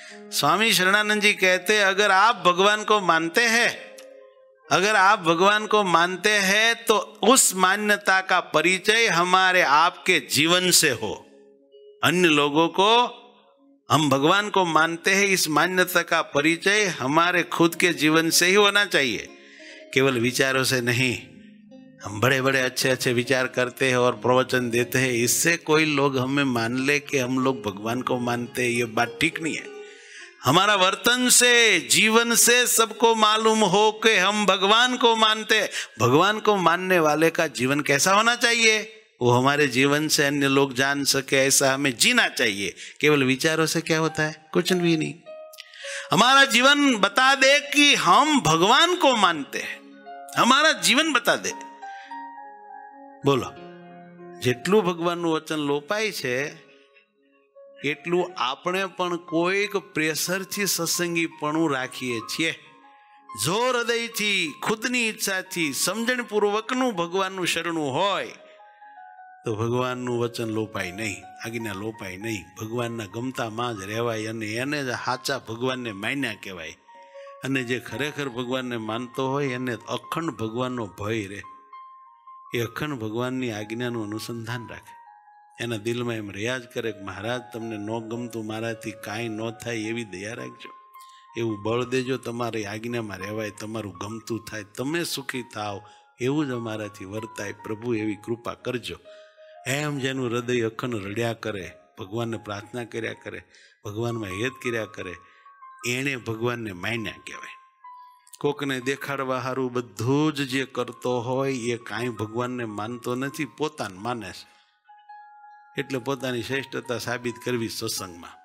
स्वामी शरणानंद जी कहते, अगर आप भगवान को मानते हैं, अगर आप भगवान को मानते हैं तो उस मान्यता का परिचय हमारे आपके जीवन से हो। अन्य लोगों को हम भगवान को मानते हैं, इस मान्यता का परिचय हमारे खुद के जीवन से ही होना चाहिए, केवल विचारों से नहीं। हम बड़े बड़े अच्छे अच्छे विचार करते हैं और प्रवचन देते हैं, इससे कोई लोग हमें मान ले कि हम लोग भगवान को मानते हैं, ये बात ठीक नहीं है। हमारा वर्तन से, जीवन से सबको मालूम हो कि हम भगवान को मानते हैं। भगवान को मानने वाले का जीवन कैसा होना चाहिए, वो हमारे जीवन से अन्य लोग जान सके, ऐसा हमें जीना चाहिए। केवल विचारों से क्या होता है? कुछ भी नहीं। हमारा जीवन बता दे कि हम भगवान को मानते हैं, हमारा जीवन बता दे। बोलो, જેટલું ભગવાનનું વચન લોપાય છે એટલું આપણે પણ કોઈક પ્રેશરથી સત્સંગીપણું રાખીએ છીએ। જો હૃદયથી, ખુદની ઈચ્છાથી, સમજણપૂર્વકનું ભગવાનનું શરણું હોય તો ભગવાનનું વચન લોપાય નહીં, આજ્ઞા લોપાય નહીં। ભગવાનના ગમતામાં જ રહેવાય અને એને જ સાચા ભગવાનને માન્યા કહેવાય। અને જે ખરેખર ભગવાનને માનતો હોય એને અખંડ ભગવાનનો ભય રહે, એ અખંડ ભગવાનની આજ્ઞાનું અનુસંધાન રાખે, એના દિલમાં એમ રિયાજ કરે કે મહારાજ તમને ન ગમતું મારાથી કાંઈ ન થાય એવી દયા રાખજો, એવું બળ દેજો, તમારી આજ્ઞામાં રહેવાય, તમારું ગમતું થાય, તમે સુખી થાવ એવું જ અમારાથી વર્તાય પ્રભુ, એવી કૃપા કરજો। એમ જેનું હૃદય અખંડ રડ્યા કરે, ભગવાનને પ્રાર્થના કર્યા કરે, ભગવાનમાં હેત કર્યા કરે, એણે ભગવાનને માન્યા કહેવાય। કોકને દેખાડવા હારું બધું જ જે કરતો હોય એ કાંઈ ભગવાનને માનતો નથી, પોતાને માને છે। એટલે પોતાની શ્રેષ્ઠતા સાબિત કરવી સત્સંગમાં।